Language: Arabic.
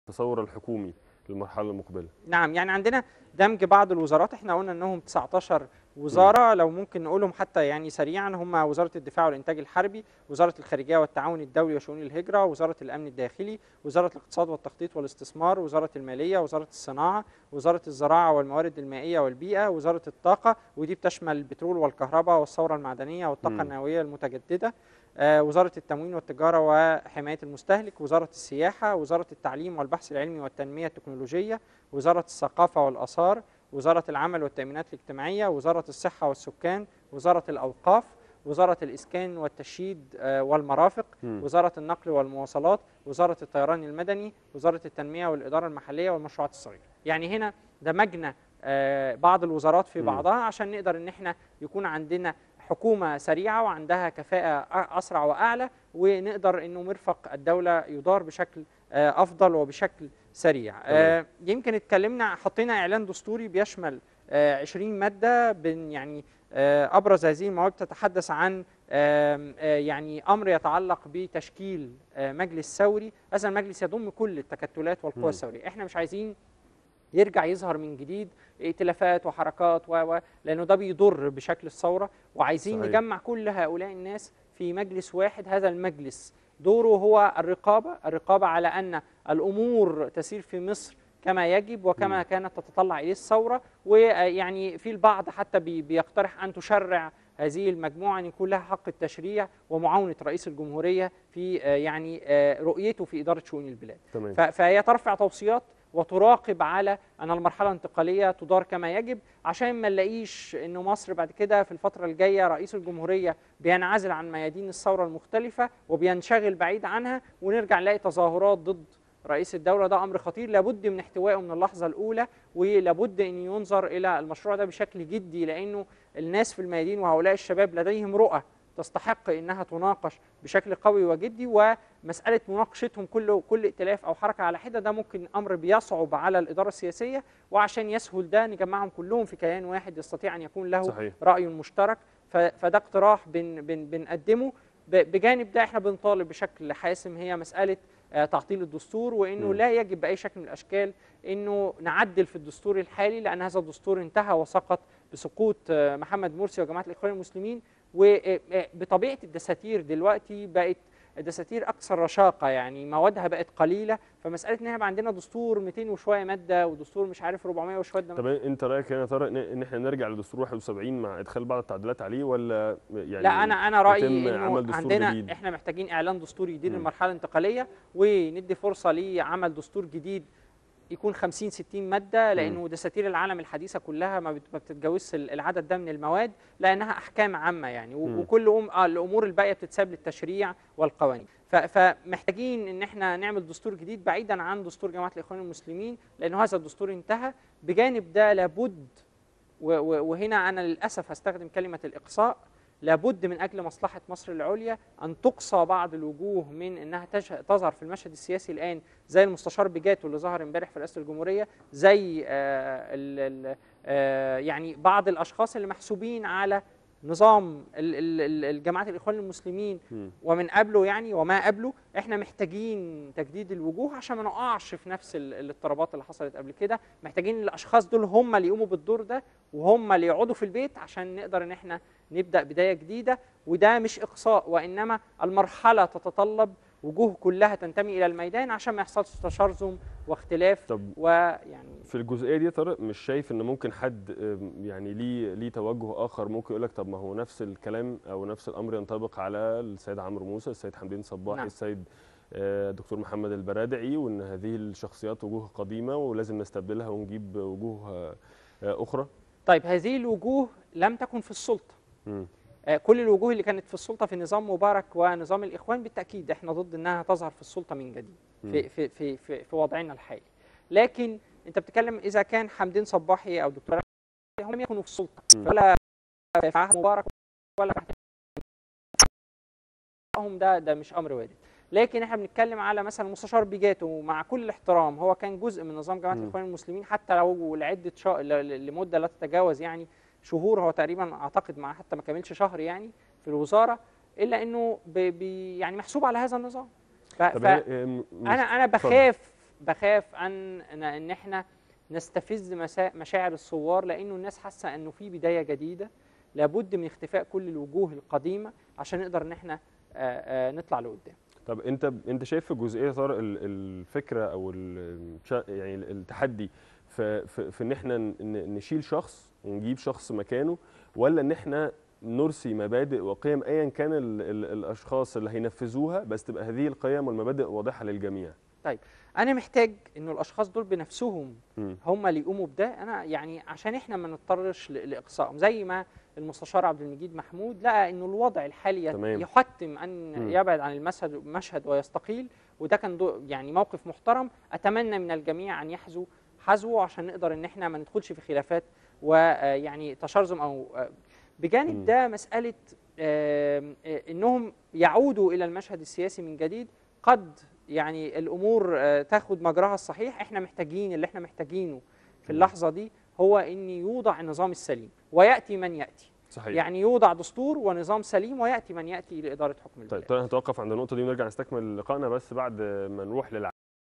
التصور الحكومي للمرحله المقبله؟ نعم، يعني عندنا دمج بعض الوزارات. احنا قلنا انهم 19 وزاره، لو ممكن نقولهم حتى يعني سريعا: هم وزاره الدفاع والانتاج الحربي، وزاره الخارجيه والتعاون الدولي وشؤون الهجره، وزاره الامن الداخلي، وزاره الاقتصاد والتخطيط والاستثمار، وزاره الماليه، وزاره الصناعه، وزاره الزراعه والموارد المائيه والبيئه، وزاره الطاقه، ودي بتشمل البترول والكهرباء والثوره المعدنيه والطاقه النوويه المتجدده، وزاره التموين والتجاره وحمايه المستهلك، وزاره السياحه، وزاره التعليم والبحث العلمي والتنميه التكنولوجيه، وزارة الثقافة والآثار، وزارة العمل والتأمينات الاجتماعية، وزارة الصحة والسكان، وزارة الأوقاف، وزارة الإسكان والتشييد والمرافق، وزارة النقل والمواصلات، وزارة الطيران المدني، وزارة التنمية والإدارة المحلية والمشروعات الصغيرة. يعني هنا دمجنا بعض الوزارات في بعضها عشان نقدر ان احنا يكون عندنا حكومة سريعة وعندها كفاءة أسرع وأعلى، ونقدر انه مرفق الدولة يدار بشكل أفضل وبشكل سريع. يمكن اتكلمنا، حطينا إعلان دستوري بيشمل 20 مادة، يعني أبرز هذه المواد تتحدث عن يعني أمر يتعلق بتشكيل مجلس ثوري. هذا المجلس يضم كل التكتلات والقوى الثورية. احنا مش عايزين يرجع يظهر من جديد ائتلافات وحركات لأنه ده بيضر بشكل الثورة، وعايزين صحيح. نجمع كل هؤلاء الناس في مجلس واحد. هذا المجلس دوره هو الرقابة على أن الأمور تسير في مصر كما يجب وكما كانت تتطلع إليه الثورة. ويعني في البعض حتى بيقترح أن تشرع هذه المجموعة أن يكون لها حق التشريع ومعاونة رئيس الجمهورية في يعني رؤيته في إدارة شؤون البلاد. فهي ترفع توصيات وتراقب على أن المرحلة الانتقالية تدار كما يجب، عشان ما نلاقيش أن مصر بعد كده في الفترة الجاية رئيس الجمهورية بينعزل عن ميادين الثورة المختلفة وبينشغل بعيد عنها، ونرجع نلاقي تظاهرات ضد رئيس الدولة. ده أمر خطير، لابد من احتوائه من اللحظة الأولى، ولابد أن ينظر إلى المشروع ده بشكل جدي، لأنه الناس في الميادين وهؤلاء الشباب لديهم رؤى تستحق انها تناقش بشكل قوي وجدي. ومساله مناقشتهم كل ائتلاف او حركه على حده ده ممكن امر بيصعب على الاداره السياسيه، وعشان يسهل ده نجمعهم كلهم في كيان واحد يستطيع ان يكون له صحيح. راي مشترك. فده اقتراح بنقدمه. بجانب ده احنا بنطالب بشكل حاسم هي مساله تعطيل الدستور، وانه لا يجب باي شكل من الاشكال انه نعدل في الدستور الحالي، لان هذا الدستور انتهى وسقط بسقوط محمد مرسي وجماعه الاخوان المسلمين. وبطبيعه الدساتير دلوقتي بقت الدساتير اكثر رشاقه، يعني موادها بقت قليله، فمساله ان احنا عندنا دستور 200 وشويه ماده ودستور مش عارف 400 وشويه طب انت رايك يا ترى ان احنا نرجع لدستور 71 مع ادخال بعض التعديلات عليه، ولا يعني لا، انا رايي انه عمل دستور عندنا جديد؟ احنا محتاجين اعلان دستوري جديد للمرحله الانتقاليه، وندي فرصه لعمل دستور جديد يكون 50 60 ماده، لانه دساتير العالم الحديثه كلها ما بتتجاوزش العدد ده من المواد، لانها احكام عامه يعني، وكل الامور الباقيه بتتساب للتشريع والقوانين. فمحتاجين ان احنا نعمل دستور جديد بعيدا عن دستور جماعه الاخوان المسلمين، لانه هذا الدستور انتهى. بجانب ده لابد، وهنا انا للاسف هستخدم كلمه الاقصاء، لابد من أجل مصلحة مصر العليا أن تقصى بعض الوجوه من أنها تظهر في المشهد السياسي الآن، زي المستشار بيجاتو اللي ظهر امبارح في رئاسة الجمهورية، زي يعني بعض الأشخاص اللي محسوبين على نظام الجماعات الإخوان المسلمين ومن قبله يعني وما قبله. احنا محتاجين تجديد الوجوه عشان ما نقعش في نفس الاضطرابات اللي حصلت قبل كده. محتاجين الأشخاص دول هم اللي يقوموا بالدور ده، وهم اللي يقعدوا في البيت عشان نقدر ان احنا نبدأ بداية جديدة. وده مش إقصاء، وإنما المرحلة تتطلب وجوه كلها تنتمي إلى الميدان عشان ما يحصلش تشرذم واختلاف. ويعني في الجزئية دي طارق مش شايف إن ممكن حد يعني ليه توجه آخر ممكن يقول لك طب ما هو نفس الكلام أو نفس الأمر ينطبق على السيد عمرو موسى، السيد حمدين صباحي، نعم. السيد دكتور محمد البرادعي، وإن هذه الشخصيات وجوه قديمة ولازم نستبدلها ونجيب وجوه أخرى؟ طيب هذه الوجوه لم تكن في السلطة. كل الوجوه اللي كانت في السلطة في نظام مبارك ونظام الإخوان بالتأكيد احنا ضد انها تظهر في السلطة من جديد في وضعنا الحالي. لكن انت بتتكلم اذا كان حمدين صباحي او دكتور هم لم يكونوا في السلطة ولا في عهد مبارك ولا هم، ده مش امر وارد. لكن احنا بنتكلم على مثلا مستشار بيجاتو، مع كل الاحترام هو كان جزء من نظام جماعة الإخوان المسلمين حتى لو لعدة لمدة لا تتجاوز يعني شهور، هو تقريبا اعتقد مع حتى ما كملش شهر يعني في الوزاره، الا انه يعني محسوب على هذا النظام. انا بخاف بخاف ان احنا نستفز مشاعر الثوار، لانه الناس حاسه انه في بدايه جديده، لابد من اختفاء كل الوجوه القديمه عشان نقدر ان احنا نطلع لقدام. طب انت شايف في جزئيه طارق الفكره او يعني التحدي في ان احنا نشيل شخص ونجيب شخص مكانه، ولا ان احنا نرسي مبادئ وقيم ايا كان الاشخاص اللي هينفذوها، بس تبقى هذه القيم والمبادئ واضحه للجميع؟ طيب انا محتاج انه الاشخاص دول بنفسهم هم اللي يقوموا بده. انا يعني عشان احنا ما نضطرش لاقصائهم، زي ما المستشار عبد المجيد محمود لقى انه الوضع الحالي تمام. يحتم ان يبعد عن المشهد ويستقيل، وده كان يعني موقف محترم. اتمنى من الجميع ان يحذو حذوه عشان نقدر ان احنا ما ندخلش في خلافات ويعني تشرذم او بجانب ده مساله انهم يعودوا الى المشهد السياسي من جديد. قد يعني الامور تاخد مجراها الصحيح. احنا محتاجين اللي احنا محتاجينه في اللحظه دي هو ان يوضع النظام السليم وياتي من ياتي. صحيح. يعني يوضع دستور ونظام سليم وياتي من ياتي لاداره حكم البلاد. طيب هنتوقف عند النقطه دي ونرجع نستكمل لقائنا، بس بعد ما نروح